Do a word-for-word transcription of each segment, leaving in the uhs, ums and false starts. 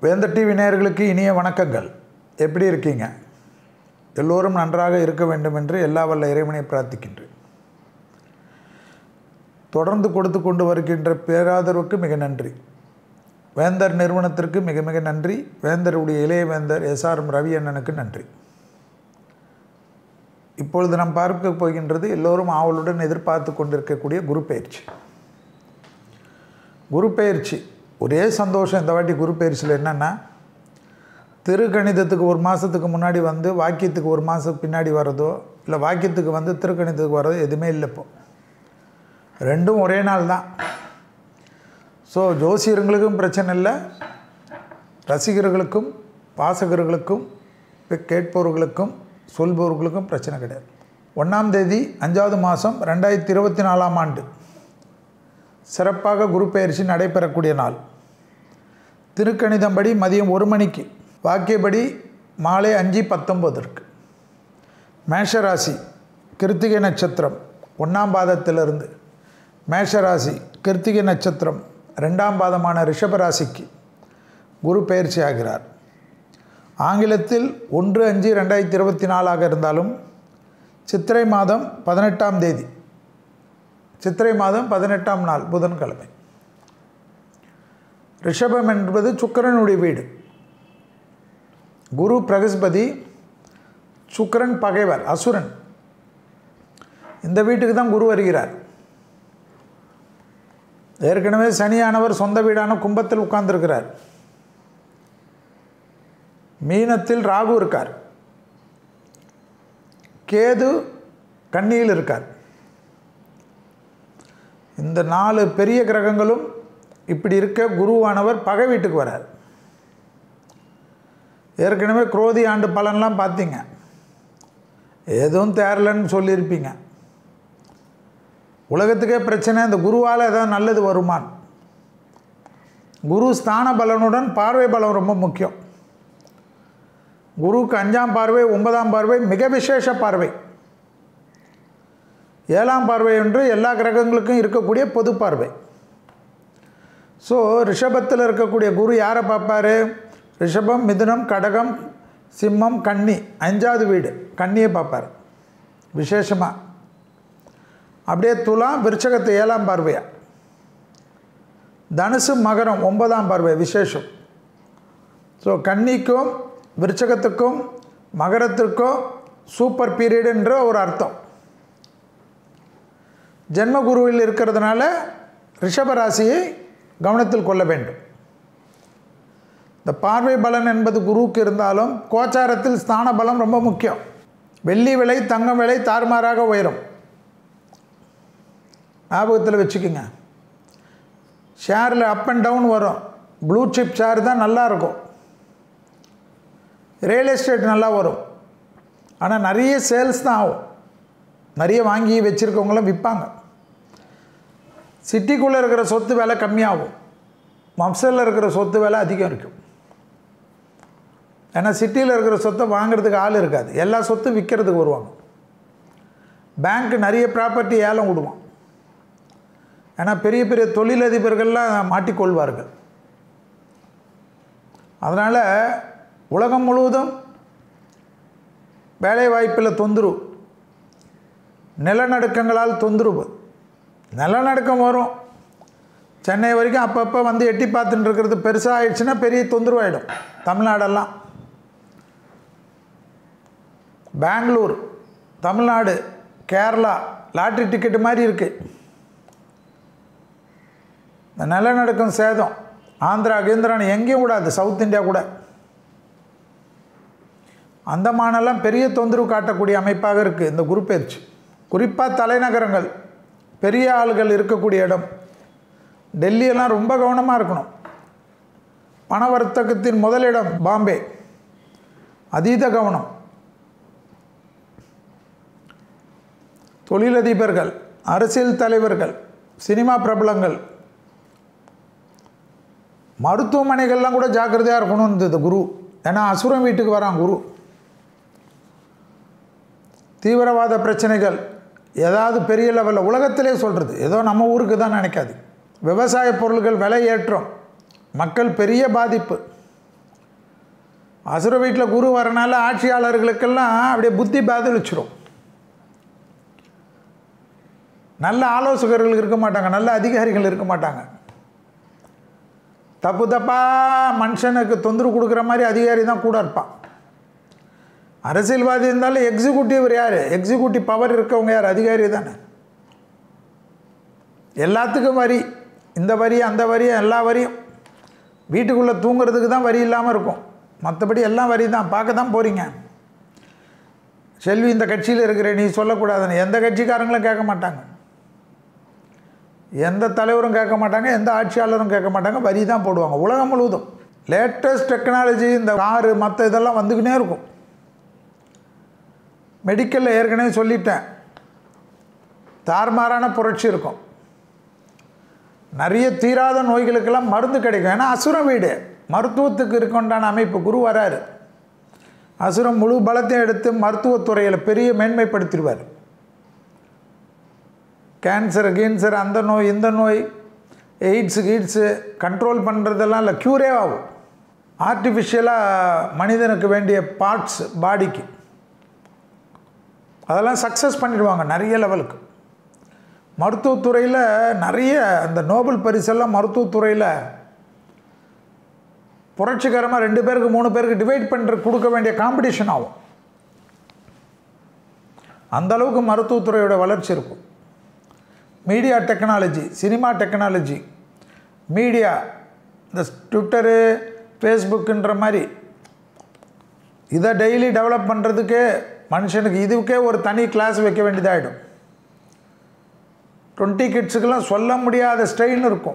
வேந்தர் டிவி நேயர்களுக்கு இனிய வணக்கங்கள். எப்படி இருக்கீங்க? எல்லோரும் நன்றாக இருக்க வேண்டும் என்று எல்லா வல்ல இறைவனை பிரார்த்திக்கின்றேன். தொடர்ந்து கொடுத்து கொண்டு வருகின்ற பேராதரவுக்கு மிக நன்றி. வேந்தர் நிறுவனத்திற்கு மிக மிக நன்றி. வேந்தருடைய இளைய வேந்தர் எஸ் ஆர் எம் ரவி அண்ணனுக்கு நன்றி. இப்பொழுது நாம் பார்க்க போகின்றது எல்லோரும் ஆவலுடன் எதிர்பார்த்து கொண்டிருக்கக்கூடிய குரு பயிற்சி. குரு பயிற்சி ஒரே சந்தோஷம். இந்த வாட்டி குரு பயிற்சியில் என்னென்னா, திருக்கணிதத்துக்கு ஒரு மாதத்துக்கு முன்னாடி வந்து வாக்கியத்துக்கு ஒரு மாதத்துக்கு பின்னாடி வர்றதோ, இல்லை வாக்கியத்துக்கு வந்து திருக்கணிதத்துக்கு வர்றதோ எதுவுமே இல்லை. இப்போ ரெண்டும் ஒரே நாள் தான். ஸோ ஜோசியர்களுக்கும் பிரச்சனை இல்லை, ரசிகர்களுக்கும் வாசகர்களுக்கும் கேட்பவர்களுக்கும் சொல்பவர்களுக்கும் பிரச்சனை கிடையாது. ஒன்றாம் தேதி அஞ்சாவது மாதம் ரெண்டாயிரத்தி இருபத்தி நாலாம் ஆண்டு சிறப்பாக குரு பயிற்சி நடைபெறக்கூடிய நாள். திருக்கணிதம்படி மதியம் ஒரு மணிக்கு, வாக்கியபடி மாலை அஞ்சு பத்தொம்போதற்கு. மேஷராசி கிருத்திகை நட்சத்திரம் ஒன்றாம் பாதத்திலிருந்து, மேஷராசி கிருத்திகை நட்சத்திரம் ரெண்டாம் பாதமான ரிஷபராசிக்கு குரு பயிற்சி ஆகிறார். ஆங்கிலத்தில் ஒன்று அஞ்சு ரெண்டாயிரத்தி இருபத்தி நாலாக இருந்தாலும் சித்திரை மாதம் பதினெட்டாம் தேதி, சித்திரை மாதம் பதினெட்டாம் நாள் புதன்கிழமை. ரிஷபம் என்பது சுக்கிரனுடைய வீடு. குரு பிரகஸ்பதி, சுக்கிரன் பகைவர், அசுரன். இந்த வீட்டுக்கு தான் குரு வருகிறார். ஏற்கனவே சனியானவர் சொந்த வீடான கும்பத்தில் உட்கார்ந்துருக்கிறார். மீனத்தில் ராகு இருக்கார். கேது கன்னியில் இருக்கார். இந்த நாலு பெரிய கிரகங்களும் இப்படி இருக்க குருவானவர் பகை வீட்டுக்கு வரார். ஏற்கனவே குரோதி ஆண்டு பலன்லாம் பார்த்தீங்க. எதுவும் தேரலன்னு சொல்லியிருப்பீங்க. உலகத்துக்கே பிரச்சனை, இந்த குருவால் ஏதாவது நல்லது வருமான். குரு ஸ்தான பலனுடன் பார்வை பலம் ரொம்ப முக்கியம். குருவுக்கு அஞ்சாம் பார்வை, ஒன்பதாம் பார்வை மிக விசேஷ பார்வை. ஏழாம் பார்வை என்று எல்லா கிரகங்களுக்கும் இருக்கக்கூடிய பொது பார்வை. ஸோ ரிஷபத்தில் இருக்கக்கூடிய குரு யாரை பார்ப்பார்? ரிஷபம், மிதுனம், கடகம், சிம்மம், கன்னி, அஞ்சாவது வீடு கன்னியை பார்ப்பார் விசேஷமாக. அப்படியே துலாம், விருச்சகத்தை ஏழாம் பார்வையா. தனுசு, மகரம் ஒன்பதாம் பார்வை விசேஷம். ஸோ கன்னிக்கும் விருச்சகத்துக்கும் மகரத்திற்கும் சூப்பர் பீரியட் என்ற ஒரு அர்த்தம். ஜென்மகுருவில் இருக்கிறதுனால ரிஷபராசியை கவனத்தில் கொள்ள வேண்டும். இந்த பார்வை பலன் என்பது குருவுக்கு இருந்தாலும் கோச்சாரத்தில் ஸ்தான பலம் ரொம்ப முக்கியம். வெள்ளி விலை, தங்கம் விலை தாறுமாறாக உயரும். ஞாபகத்தில் வச்சுக்கோங்க. ஷேரில் அப் அண்ட் டவுன் வரும். ப்ளூ சிப் ஷேர் தான் நல்லாயிருக்கும். ரியல் எஸ்டேட் நல்லா வரும். ஆனால் நிறைய சேல்ஸ் தான் ஆகும். நிறைய வாங்கி வச்சுருக்கவங்களும் விற்பாங்க. சிட்டிக்குள்ளே இருக்கிற சொத்து விலை கம்மியாகும். மப்சலில் இருக்கிற சொத்து விலை அதிகம் இருக்கும். ஏன்னா சிட்டியில் இருக்கிற சொத்தை வாங்கிறதுக்கு ஆள் இருக்காது. எல்லா சொத்தும் விற்கிறதுக்கு வருவாங்க. பேங்க் நிறைய ப்ராப்பர்ட்டி ஏலம் விடுவான். ஏன்னா பெரிய பெரிய தொழிலதிபர்கள்லாம் மாட்டிக்கொள்வார்கள். அதனால் உலகம் முழுவதும் வேலை வாய்ப்பில் தொந்தரவு, நிலநடுக்கங்களால் தொந்தரவு. நிலநடுக்கம் வரும். சென்னை வரைக்கும் அப்பப்போ வந்து எட்டி பார்த்துட்டு இருக்கிறது பெருசாக ஆயிடுச்சுன்னா பெரிய தொந்தரவு ஆகிடும். தமிழ்நாடெல்லாம், பெங்களூர், தமிழ்நாடு, கேரளா லாட்ரி டிக்கெட்டு மாதிரி இருக்குது. இந்த நிலநடுக்கம் சேதம் ஆந்திரா கேந்திரான்னு எங்கேயும் கூடாது. சவுத் இந்தியா கூட அந்தமானெல்லாம் பெரிய தொந்தரவு காட்டக்கூடிய அமைப்பாக இருக்குது இந்த குரு பயிற்சி. குறிப்பாக தலைநகரங்கள், பெரிய ஆள்கள் இருக்கக்கூடிய இடம், டெல்லியெல்லாம் ரொம்ப கவனமாக இருக்கணும். பண வர்த்தகத்தின் முதலிடம் பாம்பே, அதீத கவனம். தொழிலதிபர்கள், அரசியல் தலைவர்கள், சினிமா பிரபலங்கள், மருத்துவமனைகள்லாம் கூட ஜாக்கிரதையாக இருக்கணும் இந்த குரு. ஏன்னா அசுரம் வீட்டுக்கு வரான் குரு. தீவிரவாத பிரச்சனைகள் ஏதாவது பெரிய லெவலில் உலகத்திலே சொல்கிறது, ஏதோ நம்ம ஊருக்கு தான் நினைக்காது. விவசாய பொருட்கள் விலை ஏற்றம், மக்கள் பெரிய பாதிப்பு. அசுர வீட்டில் குரு வரனால ஆட்சியாளர்களுக்கெல்லாம் அப்படியே புத்தி பாதிச்சிடும். நல்ல ஆலோசகர்கள் இருக்க மாட்டாங்க, நல்ல அதிகாரிகள் இருக்க மாட்டாங்க. தப்பு தப்பாக மனுஷனுக்கு தொந்தரவு கொடுக்குற மாதிரி அதிகாரி தான் கூட இருப்பான். அரசியல்வாதி இருந்தாலும் எக்ஸிக்யூட்டிவ் யார்? எக்ஸிக்யூட்டிவ் பவர் இருக்கவங்க யார்? அதிகாரி தானே. எல்லாத்துக்கும் வரி, இந்த வரி அந்த வரி எல்லா வரியும். வீட்டுக்குள்ளே தூங்குறதுக்கு தான் வரி இல்லாமல் இருக்கும், மற்றபடி எல்லாம் வரி தான். பார்க்க தான் போகிறீங்க. செல்வி இந்த கட்சியில் இருக்கிற நீ சொல்லக்கூடாதுன்னு எந்த கட்சிக்காரங்களும் கேட்க மாட்டாங்க, எந்த தலைவரும் கேட்க மாட்டாங்க, எந்த ஆட்சியாளரும் கேட்க மாட்டாங்க. வரி தான் போடுவாங்க உலகம் முழுவதும். லேட்டஸ்ட் டெக்னாலஜி இந்த காரு மற்ற இதெல்லாம் வந்துக்கினே இருக்கும். மெடிக்கலில் ஏற்கனவே சொல்லிட்டேன், தாறுமாறான புரட்சி இருக்கும். நிறைய தீராத நோய்களுக்கெல்லாம் மருந்து கிடைக்கும். ஏன்னா அசுரம் வீடு, மருத்துவத்துக்கு இருக்கொண்டான அமைப்பு. குரு வராரு, அசுரம் முழு பலத்தையும் எடுத்து மருத்துவத்துறையில் பெரிய மேன்மைப்படுத்திடுவார். கேன்சர் கீன்சர் அந்த நோய் இந்த நோய் எய்ட்ஸு கீட்ஸு கண்ட்ரோல் பண்ணுறதெல்லாம் இல்லை, க்யூரே ஆகும். ஆர்டிஃபிஷியலாக மனிதனுக்கு வேண்டிய பார்ட்ஸ் பாடிக்கு அதெல்லாம் சக்ஸஸ் பண்ணிடுவாங்க நிறைய லெவலுக்கு. மருத்துவத்துறையில் நிறைய அந்த நோபல் பரிசெல்லாம் மருத்துவத்துறையில் புரட்சிகரமாக ரெண்டு பேருக்கு மூணு பேருக்கு டிவைட் பண்ணுற கொடுக்க வேண்டிய காம்படிஷன் ஆகும். அந்தளவுக்கு மருத்துவத்துறையோட வளர்ச்சி இருக்கும். Media technology, cinema technology, media, இந்த ட்விட்டரு ஃபேஸ்புக்குன்ற மாதிரி இதை டெய்லி டெவலப் பண்ணுறதுக்கே மனுஷனுக்கு இதுக்கே ஒரு தனி கிளாஸ் வைக்க வேண்டியதாகிடும். டுவெண்ட்டி கிட்ஸுக்கெல்லாம் சொல்ல முடியாத ஸ்ட்ரெயின் இருக்கும்.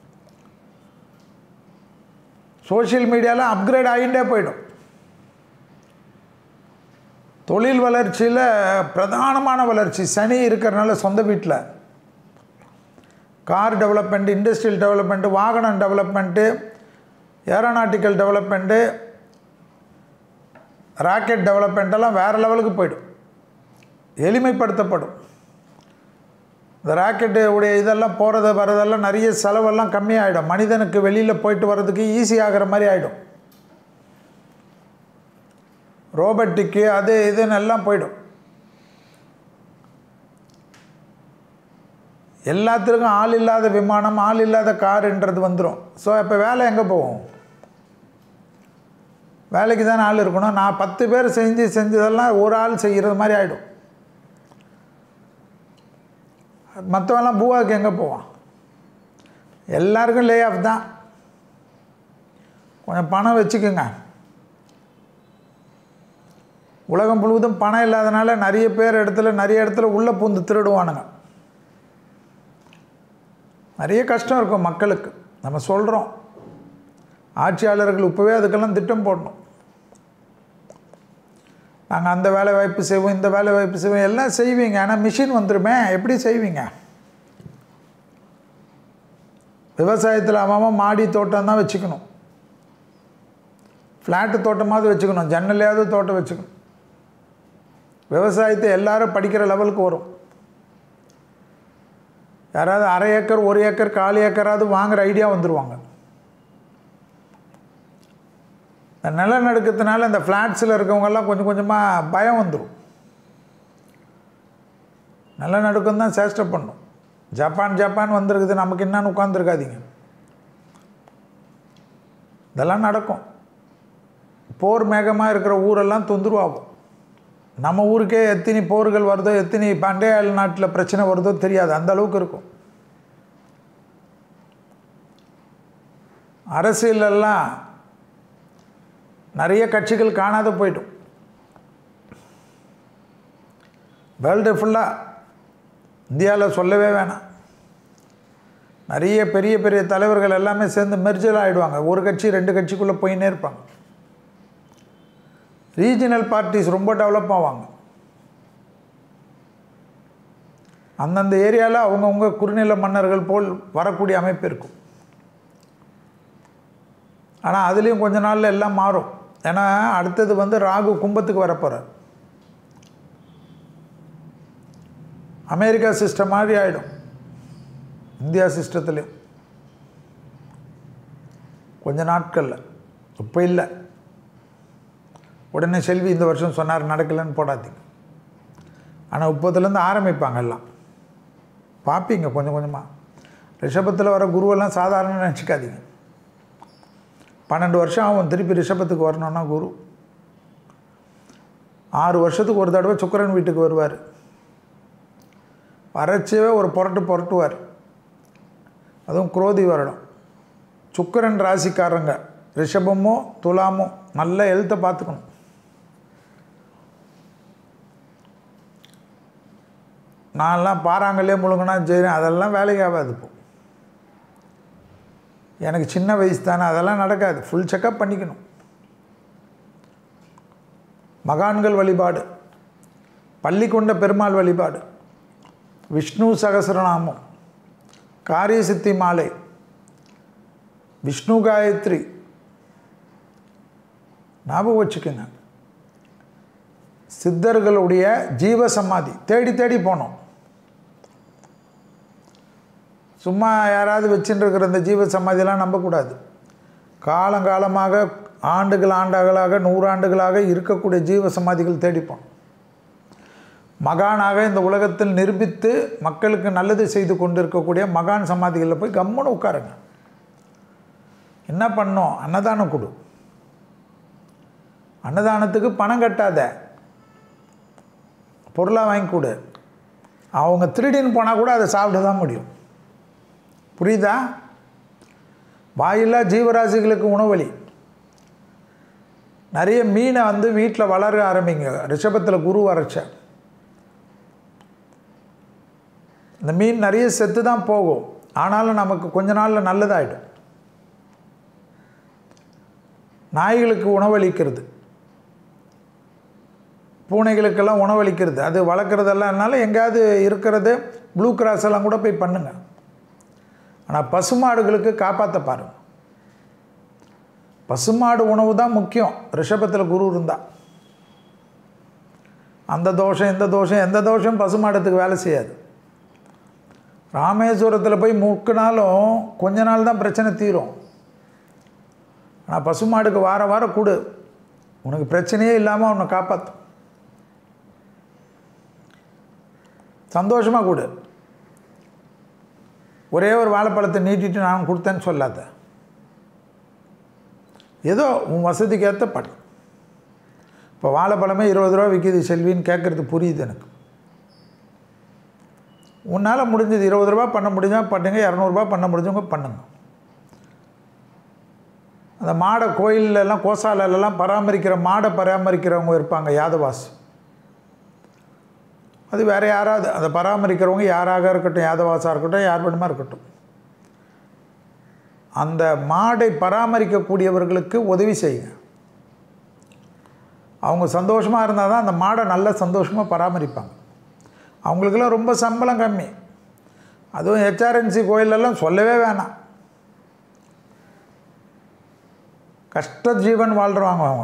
சோஷியல் மீடியாவில் அப்கிரேட் ஆகிட்டே போயிடும். தொழில் வளர்ச்சியில் பிரதானமான வளர்ச்சி சனி இருக்கிறனால சொந்த வீட்டில் கார் டெவலப்மெண்ட்டு, இண்டஸ்ட்ரியல் டெவலப்மெண்ட்டு, வாகனம் டெவலப்மெண்ட்டு, ஏரோநாட்டிக்கல் டெவலப்மெண்ட்டு, ராக்கெட் டெவலப்மெண்ட்டெல்லாம் வேறு லெவலுக்கு போயிடும், எளிமைப்படுத்தப்படும். இந்த ராக்கெட்டு உடைய இதெல்லாம் போகிறது வர்றதெல்லாம் நிறைய செலவெல்லாம் கம்மியாகிடும். மனிதனுக்கு வெளியில் போயிட்டு வர்றதுக்கு ஈஸி ஆகிற மாதிரி ஆகிடும். ரோபோட்டிக்கு அது இதுன்னு எல்லாம் போயிடும். எல்லாத்துக்கும் ஆள் இல்லாத விமானம், ஆள் இல்லாத காருன்றது வந்துடும். ஸோ இப்போ வேலை எங்கே போகும்? வேலைக்கு தானே ஆள் இருக்கணும். நான் பத்து பேர் செஞ்சு செஞ்சதெல்லாம் ஒரு ஆள் செய்கிறது மாதிரி ஆகிடும். மற்றவெல்லாம் பூவாவுக்கு எங்கே போவான்? எல்லாருக்கும் லே ஆஃப் தான். கொஞ்சம் பணம் வச்சுக்கோங்க. உலகம் முழுவதும் பணம் இல்லாதனால நிறைய பேர் இடத்துல நிறைய இடத்துல உள்ளே பூந்து திருடுவானுங்க. நிறைய கஷ்டம் இருக்கும் மக்களுக்கு. நம்ம சொல்கிறோம், ஆட்சியாளர்கள் இப்போவே அதுக்கெல்லாம் திட்டம் போடணும். நாங்கள் அந்த வேலை வாய்ப்பு செய்வோம், இந்த வேலை வாய்ப்பு செய்வோம், எல்லாம் செய்வீங்க. ஆனால் மிஷின் வந்துடுமே, எப்படி செய்வீங்க? விவசாயத்தில் அவன் மாடி தோட்டம் தான் வச்சுக்கணும், ஃப்ளாட்டு தோட்டமாவது வச்சுக்கணும், ஜன்னலையாவது தோட்டம் வச்சுக்கணும். விவசாயத்தை எல்லாரும் படிக்கிற லெவலுக்கு வரும். யாராவது அரை ஏக்கர் ஒரு ஏக்கர் கால் ஏக்கராவது வாங்குகிற ஐடியா வந்துடுவாங்க. இந்த நிலநடுக்கத்தினால இந்த ஃப்ளாட்ஸில் இருக்கவங்கெல்லாம் கொஞ்சம் கொஞ்சமாக பயம் வந்துடும். நிலநடுக்கம் தான் சேஷ்டை பண்ணும். ஜப்பான் ஜப்பான் வந்துருக்குது, நமக்கு என்னன்னு உட்காந்துருக்காதீங்க. இதெல்லாம் நடக்கும். போர் மேகமாக இருக்கிற ஊரெல்லாம் தொந்தரவாகும். நம்ம ஊருக்கே எத்தனை போர்கள் வருதோ, எத்தனை பண்டைய நாட்டில் பிரச்சனை வருதோ தெரியாது, அந்த அளவுக்கு இருக்கும். அரசியலெல்லாம் நிறைய கட்சிகள் காணாத போய்டும். வேர்ல்டு ஃபுல்லாக, இந்தியாவில் சொல்லவே வேணாம். நிறைய பெரிய பெரிய தலைவர்கள் எல்லாமே சேர்ந்து மெர்ஜல் ஆகிடுவாங்க. ஒரு கட்சி ரெண்டு கட்சிக்குள்ளே போயின்னே இருப்பாங்க. ரீஜனல் பார்ட்டிஸ் ரொம்ப டெவலப் ஆவாங்க. அந்தந்த ஏரியாவில் அவங்கவுங்க குறுநில மன்னர்கள் போல் வரக்கூடிய அமைப்பு இருக்கும். ஆனால் அதுலேயும் கொஞ்ச நாளில் எல்லாம் மாறும். ஏன்னா அடுத்தது வந்து ராகு கும்பத்துக்கு வரப்போகிறார். அமெரிக்கா சிஸ்டம் மாதிரி ஆகிடும் இந்தியா சிஸ்டத்துலேயும் கொஞ்ச நாட்களில். இப்போ இல்லை, உடனே செல்வி இந்த வருஷம் சொன்னார் நடக்கலைன்னு போடாதீங்க. ஆனால் முப்பதுலேருந்து ஆரம்பிப்பாங்க எல்லாம், பார்ப்பீங்க கொஞ்சம் கொஞ்சமாக. ரிஷபத்தில் வர குருவெல்லாம் சாதாரண நினச்சிக்காதீங்க. பன்னெண்டு வருஷம் ஆகும் திருப்பி ரிஷபத்துக்கு வரணுன்னா குரு. ஆறு வருஷத்துக்கு ஒரு தடவை சுக்கிரன் வீட்டுக்கு வருவார். வறட்சியவே ஒரு புரட்டு புரட்டுவார். அதுவும் குரோதி வருடம். சுக்கிரன் ராசிக்காரங்க ரிஷபமோ துலாமோ நல்ல ஹெல்த்தை பார்த்துக்கணும். நான்லாம் பாறாங்கல்லே முழுங்கினா செய்கிறேன், அதெல்லாம் வேலைக்கு ஆகாது. இப்போ எனக்கு சின்ன வயசு தானே, அதெல்லாம் நடக்காது. ஃபுல் செக்கப் பண்ணிக்கணும். மகான்கள் வழிபாடு, பள்ளி கொண்ட பெருமாள் வழிபாடு, விஷ்ணு சகசரநாமம், காரிய சித்தி மாலை, விஷ்ணு காயத்ரி ஞாபகம் வச்சுக்கோங்க. சித்தர்களுடைய ஜீவ சமாதி தேடி தேடி போனோம். சும்மா யாராவது வச்சுட்டு இருக்கிற இந்த ஜீவ சமாதியெல்லாம் நம்பக்கூடாது. காலங்காலமாக ஆண்டுகள் ஆண்டுகளாக நூறாண்டுகளாக இருக்கக்கூடிய ஜீவ சமாதிகள் தேடிப்போம். மகானாக இந்த உலகத்தில் நிரூபித்து மக்களுக்கு நல்லது செய்து கொண்டு இருக்கக்கூடிய மகான் சமாதிகளில் போய் கம்முன்னு உட்காருங்க. என்ன பண்ணோம்? அன்னதானம் கொடு. அன்னதானத்துக்கு பணம் கட்டாத, பொருளாக வாங்கி கொடு. அவங்க திருடின்னு போனால் கூட அதை சாப்பிட தான் முடியும். புரியுதா? வாயில்லா ஜீவராசிகளுக்கு உணவளி. நிறைய மீனை வந்து வீட்டில் வளர ஆரம்பிங்க. ரிஷபத்தில் குரு வரைச்ச இந்த மீன் நிறைய செத்து தான் போகும், ஆனாலும் நமக்கு கொஞ்ச நாளில் நல்லதாயிடும். நாய்களுக்கு உணவளிக்கிறது, பூனைகளுக்கெல்லாம் உணவளிக்கிறது, அது வளர்க்குறதெல்லாம் என்னால் எங்கேயாவது இருக்கிறது ப்ளூ கிராஸ் எல்லாம் கூட போய் பண்ணுங்க. ஆனால் பசுமாடுகளுக்கு காப்பாற்ற பாருங்கள். பசுமாடு உணவு தான் முக்கியம். ரிஷபத்தில் குரு இருந்தால் அந்த தோஷம் இந்த தோஷம் எந்த தோஷம் பசுமாடத்துக்கு வேலை செய்யாது. ராமேஸ்வரத்தில் போய் முக்கினாலும் கொஞ்ச நாள் தான் பிரச்சனை தீரும். ஆனால் பசுமாடுக்கு வார வாரம் கொடு, உனக்கு பிரச்சனையே இல்லாமல் உன்னை காப்பாற்றும். சந்தோஷமாக கொடு. ஒரே ஒரு வாழைப்பழத்தை நீட்டிட்டு நான் கொடுத்தேன்னு சொல்லாத. ஏதோ உன் வசதிக்கு ஏற்ற படி. இப்போ வாழைப்பழமே இருபது ரூபா விற்கிது செல்வின்னு கேட்குறது புரியுது எனக்கு. உன்னால் முடிஞ்சது இருபது ரூபா பண்ண முடிஞ்சால் பண்ணுங்க, இரநூறுபா பண்ண முடிஞ்சவங்க பண்ணுங்க. அந்த மாடை கோயிலெல்லாம் கோசாலெல்லாம் பராமரிக்கிற மாடை பராமரிக்கிறவங்க இருப்பாங்க, யாதவாஸ். அது வேறு யாராவது அதை பராமரிக்கிறவங்க யாராக இருக்கட்டும், யாதவாசாக இருக்கட்டும், யார் வேணுமா இருக்கட்டும், அந்த மாடை பராமரிக்கக்கூடியவர்களுக்கு உதவி செய்யுங்க. அவங்க சந்தோஷமாக இருந்தால் தான் அந்த மாடை நல்ல சந்தோஷமாக பராமரிப்பாங்க. அவங்களுக்கெல்லாம் ரொம்ப சம்பளம் கம்மி. அதுவும் ஹெச்ஆர்என்சி கோயிலெல்லாம் சொல்லவே வேணாம். கஷ்ட ஜீவன் வாழ்கிறவங்க அவங்க.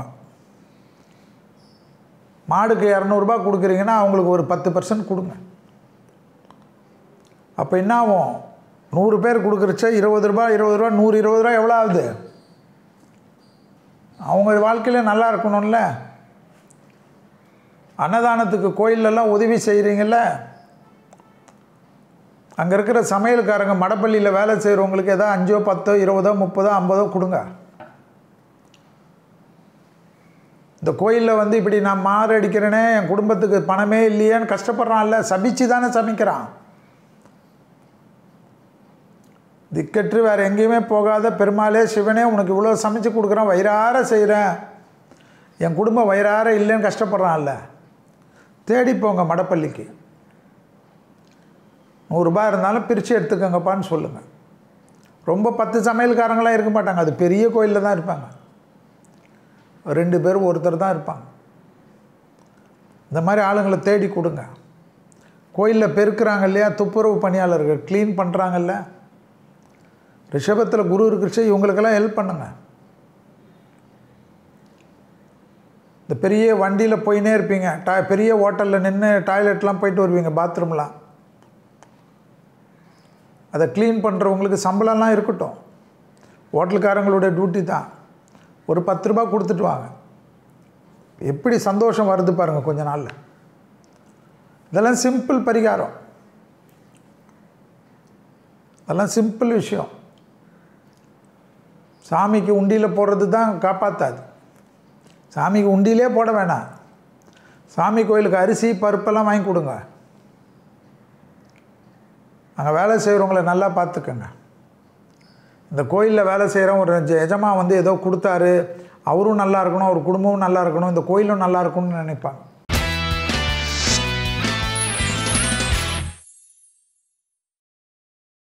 மாடுக்கு இரநூறுபா கொடுக்குறீங்கன்னா அவங்களுக்கு ஒரு பத்து பர்சன்ட் கொடுங்க. அப்போ என்ன ஆகும்? நூறு பேர் கொடுக்குறச்ச இருபது ரூபா இருபது ரூபா நூறு இருபது ரூபா எவ்வளோ ஆகுது? அவங்க வாழ்க்கையில் நல்லா இருக்கணும்ல. அன்னதானத்துக்கு கோயிலெல்லாம் உதவி செய்கிறீங்கள, அங்கே இருக்கிற சமையல்காரங்க மடப்பள்ளியில் வேலை செய்கிறவங்களுக்கு ஏதோ அஞ்சோ பத்தோ இருபதோ முப்பதோ ஐம்பதோ கொடுங்க. இந்த கோயிலில் வந்து இப்படி நான் மாறு அடிக்கிறேனே, என் குடும்பத்துக்கு பணமே இல்லையேன்னு கஷ்டப்படுறான்ல, சபிச்சு தானே சமைக்கிறான். திக்கற்று வேறு எங்கேயுமே போகாத பெருமாளே சிவனே உனக்கு இவ்வளோ சமைச்சு கொடுக்குறான், வயிறார செய்கிறேன், என் குடும்பம் வயிறார இல்லைன்னு கஷ்டப்படுறான்ல. தேடி போங்க மடப்பள்ளிக்கு. நூறுரூபா இருந்தாலும் பிரித்து எடுத்துக்கோங்கப்பான்னு சொல்லுங்கள். ரொம்ப பத்து சமையல்காரங்களாம் இருக்க மாட்டாங்க, அது பெரிய கோயிலில் தான் இருப்பாங்க. ரெண்டு பேரும் ஒருத்தர் தான் இருப்பாங்க. இந்த மாதிரி ஆளுங்களை தேடி கொடுங்க. கோயிலில் பெருக்கிறாங்க இல்லையா, துப்புரவு பணியாளர்கள் க்ளீன் பண்ணுறாங்கல்ல, ரிஷபத்தில் குரு இருக்குச்சு, இவங்களுக்கெல்லாம் ஹெல்ப் பண்ணுங்க. இந்த பெரிய வண்டியில் போயினே இருப்பீங்க, டா பெரிய ஹோட்டலில் நின்று டாய்லெட்லாம் போயிட்டு வருவீங்க, பாத்ரூம்லாம், அதை க்ளீன் பண்ணுறவங்களுக்கு சம்பளம்லாம் இருக்கட்டும், ஹோட்டலுக்காரங்களுடைய டியூட்டி தான். ஒரு பத்து ரூபா கொடுத்துட்டு வாங்க. எப்படி சந்தோஷம் வருது பாருங்கள் கொஞ்ச நாளில். இதெல்லாம் சிம்பிள் பரிகாரம், அதெல்லாம் சிம்பிள் விஷயம். சாமிக்கு உண்டியில் போடுறது தான் காப்பாற்றாது. சாமிக்கு உண்டியிலே போட வேணாம், சாமி கோயிலுக்கு அரிசி பருப்பெல்லாம் வாங்கி கொடுங்க. அங்கே வேலை செய்கிறவங்கள நல்லா பார்த்துக்கங்க. இந்த கோயிலில் வேலை செய்கிறவங்க ஒரு எஜமா வந்து ஏதோ கொடுத்தாரு, அவரும் நல்லா இருக்கணும், அவர் குடும்பமும் நல்லா இருக்கணும், இந்த கோயிலும் நல்லா இருக்கணும்னு நினைப்பாங்க.